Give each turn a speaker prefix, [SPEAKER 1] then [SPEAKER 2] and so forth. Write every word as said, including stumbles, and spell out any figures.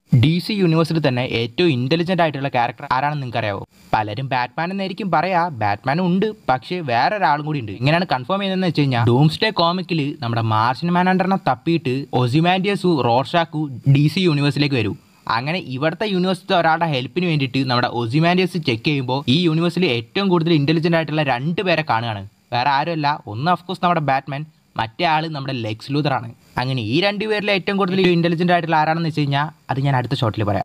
[SPEAKER 1] D C യൂണിവേഴ്സിൽ തന്നെ ഏറ്റവും intelligent ആയിട്ടുള്ള ക്യാരക്ടർ ആരാണെന്ന് നിങ്ങൾക്ക് അറിയാവോ? പലരും ബാറ്റ്മാൻ എന്നായിരിക്കും പറയാ. ബാറ്റ്മാനും ഉണ്ട്, പക്ഷേ വേറെ ഒരാളും കൂടി ഉണ്ട്. ഇങ്ങനെയാണ് കൺഫേം ചെയ്തതെന്ന് വെച്ച് കഴിഞ്ഞാൽ ഡൂംസ്ഡേ കോമിക്കിൽ നമ്മുടെ മാർഷ്യൻ മാൻഹണ്ടറിനെ തപ്പിയിട്ട് ഒസിമാൻഡിയസു റോർഷാക്കു ഡി സി യൂണിവേഴ്സിലേക്ക് വരും. അങ്ങനെ ഇവിടുത്തെ യൂണിവേഴ്സിലെ ഒരാളുടെ ഹെൽപ്പിന് വേണ്ടിയിട്ട് നമ്മുടെ ഒസിമാൻഡിയസ് ചെക്ക് ചെയ്യുമ്പോൾ ഈ യൂണിവേഴ്സിൽ ഏറ്റവും കൂടുതൽ ഇന്റലിജന്റ് ആയിട്ടുള്ള രണ്ട് പേരെ കാണുകയാണ്. വേറെ ആരുമല്ല, ഒന്ന് ഓഫ്കോഴ്സ് നമ്മുടെ ബാറ്റ്മാൻ, മറ്റേ ആള് നമ്മുടെ ലെക്സ് ലൂതർ ആണ്. അങ്ങനെ ഈ രണ്ടുപേരിലെ ഏറ്റവും കൂടുതൽ ഇന്റലിജന്റ് ആയിട്ടുള്ള ആരാണെന്ന് വെച്ച് കഴിഞ്ഞാൽ അത് ഞാൻ അടുത്ത ഷോട്ടിൽ പറയാം.